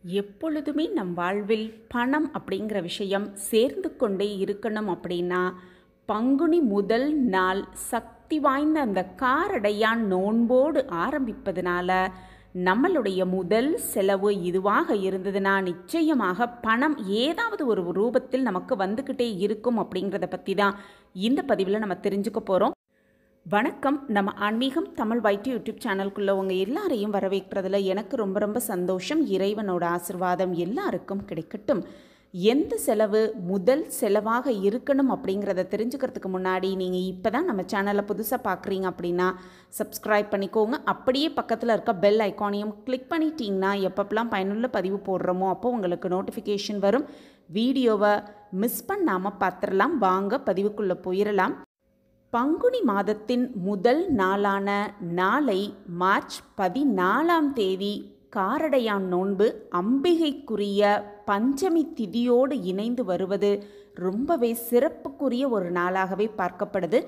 எப்பொழுதுமே நம் வாழ்வில் பணம் அப்படிங்கிற விஷயம் சேர்ந்து கொண்டே இருக்கணும் அப்படின்னா பங்குனி முதல் நாள் சக்தி வாய்ந்த அந்த காரடையான் நோன்போடு ஆரம்பிப்பதனால நம்மளுடைய முதல் செலவு இதுவாக இருந்ததுன்னா நிச்சயமாக பணம் ஏதாவது ஒரு ரூபத்தில் நமக்கு வந்துக்கிட்டே இருக்கும் அப்படிங்கிறத பற்றி தான் இந்த பதிவில் நம்ம தெரிஞ்சுக்க போகிறோம். வணக்கம். நம்ம ஆன்மீகம் தமிழ் வைட்டி யூடியூப் சேனலுக்குள்ளே உங்கள் எல்லாரையும் வரவேற்கிறதுல எனக்கு ரொம்ப ரொம்ப சந்தோஷம். இறைவனோட ஆசிர்வாதம் எல்லாருக்கும் கிடைக்கட்டும். எந்த செலவு முதல் செலவாக இருக்கணும் அப்படிங்கிறத தெரிஞ்சுக்கிறதுக்கு முன்னாடி நீங்கள் இப்போ தான் நம்ம சேனலை புதுசாக பார்க்குறீங்க அப்படின்னா சப்ஸ்கிரைப் பண்ணிக்கோங்க. அப்படியே பக்கத்தில் இருக்க பெல் ஐக்கானையும் கிளிக் பண்ணிட்டீங்கன்னா எப்பப்பெல்லாம் பயனுள்ள பதிவு போடுறோமோ அப்போ உங்களுக்கு நோட்டிஃபிகேஷன் வரும். வீடியோவை மிஸ் பண்ணாமல் பார்த்துடலாம். வாங்க பதிவுக்குள்ளே போயிடலாம். பங்குனி மாதத்தின் முதல் நாளான நாளை மார்ச் 14 காரடையான் நோன்பு அம்பிகைக்குரிய பஞ்சமி திதியோடு இணைந்து வருவது ரொம்பவே சிறப்புக்குரிய ஒரு நாளாகவே பார்க்கப்படுது.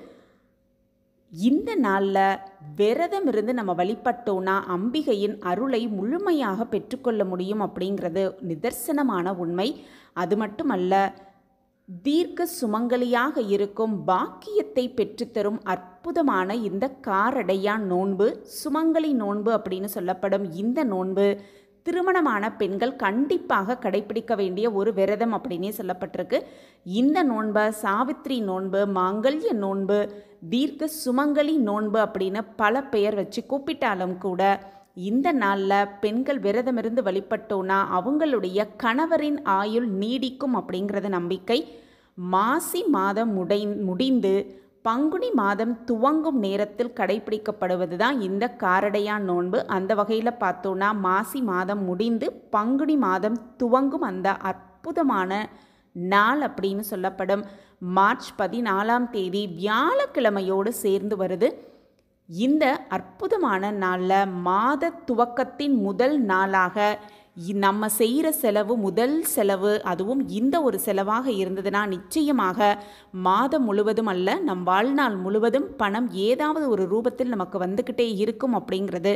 இந்த நாளில் விரதம் இருந்து நம்ம வழிபட்டோன்னா அம்பிகையின் அருளை முழுமையாக பெற்றுக்கொள்ள முடியும் அப்படிங்கிறது நிதர்சனமான உண்மை. அது மட்டுமல்ல, தீர்க்க சுமங்கலியாக இருக்கும் பாக்கியத்தை பெற்றுத்தரும் அற்புதமான இந்த காரடையான் நோன்பு, சுமங்கலி நோன்பு அப்படின்னு சொல்லப்படும் இந்த நோன்பு திருமணமான பெண்கள் கண்டிப்பாக கடைபிடிக்க வேண்டிய ஒரு விரதம் அப்படின்னே சொல்லப்பட்டிருக்கு. இந்த நோன்பை சாவித்திரி நோன்பு, மாங்கல்ய நோன்பு, தீர்க்க சுமங்கலி நோன்பு அப்படின்னு பல பெயர் வச்சு கூப்பிட்டாலும் கூட இந்த நாளில் பெண்கள் விரதமிருந்து வழிபட்டோன்னா அவங்களுடைய கணவரின் ஆயுள் நீடிக்கும் அப்படிங்கிறது நம்பிக்கை. மாசி மாதம் முடிந்து பங்குனி மாதம் துவங்கும் நேரத்தில் கடைபிடிக்கப்படுவது தான் இந்த காரடையான் நோன்பு. அந்த வகையில் பார்த்தோன்னா மாசி மாதம் முடிந்து பங்குனி மாதம் துவங்கும் அந்த அற்புதமான நாள் அப்படின்னு சொல்லப்படும் மார்ச் 14 வியாழக்கிழமையோடு சேர்ந்து வருது. இந்த அற்புதமான நாளில் மாத துவக்கத்தின் முதல் நாளாக நம்ம செய்கிற செலவு முதல் செலவு, அதுவும் இந்த ஒரு செலவாக இருந்ததுன்னா நிச்சயமாக மாதம் முழுவதும் அல்ல, நம் வாழ்நாள் முழுவதும் பணம் ஏதாவது ஒரு ரூபத்தில் நமக்கு வந்துக்கிட்டே இருக்கும் அப்படிங்கிறது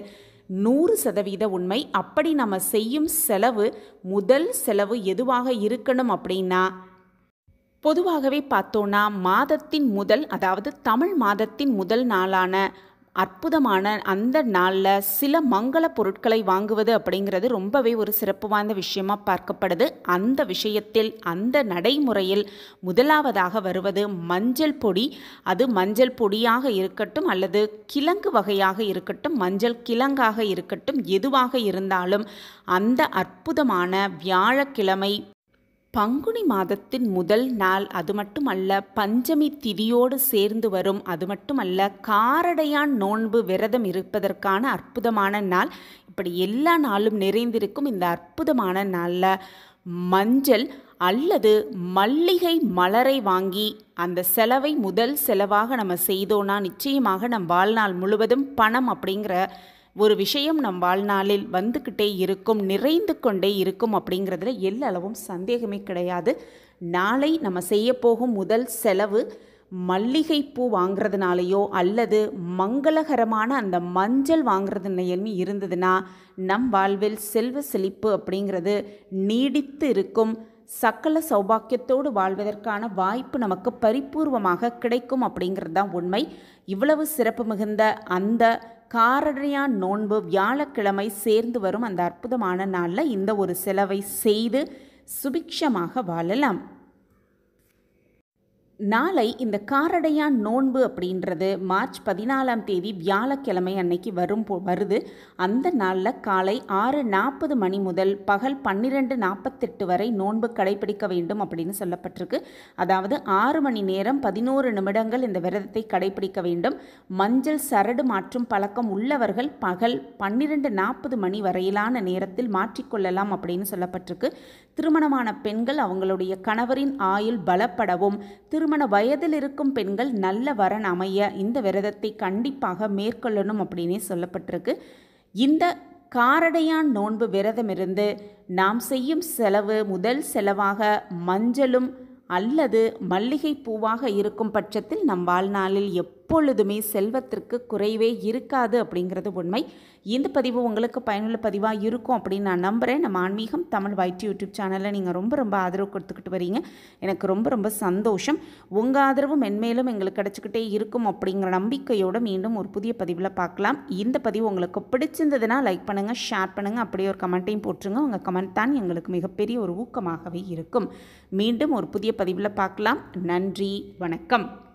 100% உண்மை. அப்படி நம்ம செய்யும் செலவு முதல் செலவு எதுவாக இருக்கணும் அப்படின்னா, பொதுவாகவே பார்த்தோன்னா மாதத்தின் முதல், அதாவது தமிழ் மாதத்தின் முதல் நாளான அற்புதமான அந்த நாளில் சில மங்கள பொருட்களை வாங்குவது அப்படிங்கிறது ரொம்பவே ஒரு சிறப்பு வாய்ந்த விஷயமாக பார்க்கப்படுது. அந்த விஷயத்தில் அந்த நடைமுறையில் முதலாவதாக வருவது மஞ்சள் பொடி. அது மஞ்சள் பொடியாக இருக்கட்டும் அல்லது கிழங்கு வகையாக இருக்கட்டும், மஞ்சள் கிழங்காக இருக்கட்டும், எதுவாக இருந்தாலும் அந்த அற்புதமான வியாழக்கிழமை பங்குனி மாதத்தின் முதல் நாள், அது மட்டுமல்ல பஞ்சமி திதியோடு சேர்ந்து வரும், அது மட்டுமல்ல காரடையான் நோன்பு விரதம் இருப்பதற்கான அற்புதமான நாள். இப்படி எல்லா நாளும் நிறைந்திருக்கும் இந்த அற்புதமான நாளில் மஞ்சள் அல்லது மல்லிகை மலரை வாங்கி அந்த செலவை முதல் செலவாக நம்ம செய்தோன்னா நிச்சயமாக நம் வாழ்நாள் முழுவதும் பணம் அப்படிங்கிற ஒரு விஷயம் நம் வாழ்நாளில் வந்துக்கிட்டே இருக்கும், நிறைந்து கொண்டே இருக்கும் அப்படிங்கிறதுல எல்லளவும் சந்தேகமே கிடையாது. நாளை நம்ம செய்ய போகும் முதல் செலவு மல்லிகைப்பூ வாங்கிறதுனாலையோ அல்லது மங்களகரமான அந்த மஞ்சள் வாங்கிறதுனாலும் இருந்ததுன்னா நம் வாழ்வில் செல்வ செழிப்பு அப்படிங்கிறது நீடித்து இருக்கும், சகல சௌபாக்கியத்தோடு வாழ்வதற்கான வாய்ப்பு நமக்கு பரிபூர்வமாக கிடைக்கும் அப்படிங்கிறது தான் உண்மை. இவ்வளவு சிறப்பு மிகுந்த அந்த காரடையான் நோன்பு வியாழக்கிழமை சேர்ந்து வரும் அந்த அற்புதமான நாளில் இந்த ஒரு செலவை செய்து சுபிக்ஷமாக வாழலாம். நாளை இந்த காரடையான் நோன்பு அப்படின்றது மார்ச் 14 வியாழக்கிழமை அன்னைக்கு வருது. அந்த நாளில் காலை 6:40 மணி முதல் பகல் 12:48 வரை நோன்பு கடைபிடிக்க வேண்டும் அப்படின்னு சொல்லப்பட்டிருக்கு. அதாவது 6 மணி நேரம் 11 நிமிடங்கள் இந்த விரதத்தை கடைபிடிக்க வேண்டும். மஞ்சள் சரடு மாற்றும் பழக்கம் உள்ளவர்கள் பகல் 12:40 மணி வரையிலான நேரத்தில் மாற்றிக்கொள்ளலாம் அப்படின்னு சொல்லப்பட்டிருக்கு. திருமணமான பெண்கள் அவங்களுடைய கணவரின் ஆயுள் பலப்படவும், திருமண வயதில் இருக்கும் பெண்கள் நல்ல வரன் அமைய இந்த விரதத்தை கண்டிப்பாக மேற்கொள்ளணும் அப்படின்னே சொல்லப்பட்டிருக்கு. இந்த காரடையான் நோன்பு விரதம் இருந்து நாம் செய்யும் செலவு முதல் செலவாக மஞ்சளும் அல்லது மல்லிகை பூவாக இருக்கும் பட்சத்தில் நம் வாழ்நாளில் எப்பொழுதுமே செல்வத்திற்கு குறைவே இருக்காது அப்படிங்கிறது உண்மை. இந்த பதிவு உங்களுக்கு பயனுள்ள பதிவாக இருக்கும் அப்படின்னு நான் நம்புகிறேன். நம்ம ஆன்மீகம் தமிழ் வைட் யூடியூப் சேனலில் நீங்கள் ரொம்ப ரொம்ப ஆதரவு கொடுத்துக்கிட்டு வரீங்க. எனக்கு ரொம்ப ரொம்ப சந்தோஷம். உங்கள் ஆதரவு மென்மேலும் எங்களுக்கு கிடச்சிக்கிட்டே இருக்கும் அப்படிங்கிற நம்பிக்கையோடு மீண்டும் ஒரு புதிய பதிவில் பார்க்கலாம். இந்த பதிவு உங்களுக்கு பிடிச்சிருந்ததுன்னா லைக் பண்ணுங்கள், ஷேர் பண்ணுங்கள், அப்படியே ஒரு கமெண்ட்டையும் போட்டுருங்க. உங்கள் கமெண்ட் தான் எங்களுக்கு மிகப்பெரிய ஒரு ஊக்கமாகவே இருக்கும். மீண்டும் ஒரு புதிய பதிவில் பார்க்கலாம். நன்றி, வணக்கம்.